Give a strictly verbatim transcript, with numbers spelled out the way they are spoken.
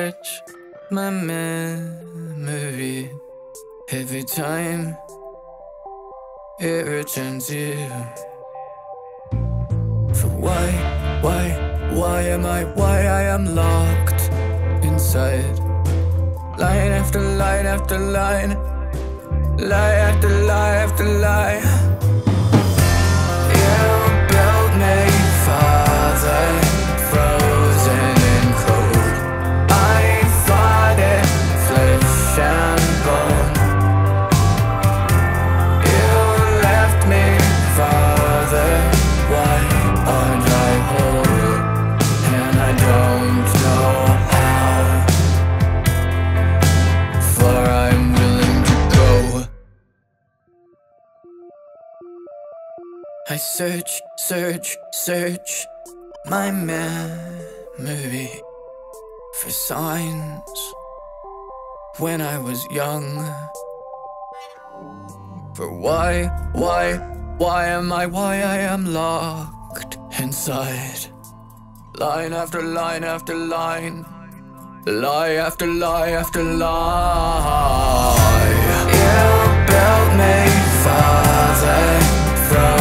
search my memory every time it returns here. For why, why, why am I, why I am locked inside line after line after line, lie after lie after lie. You built me, Father, frozen and cold. I fought it, flesh and bone. You left me, Father, why aren't I whole? And I don't know how, for I'm willing to go. I search, search, search my memory for signs when I was young. For why, why, why am I, why I am locked inside line after line after line, lie after lie after lie. You built me, Father, from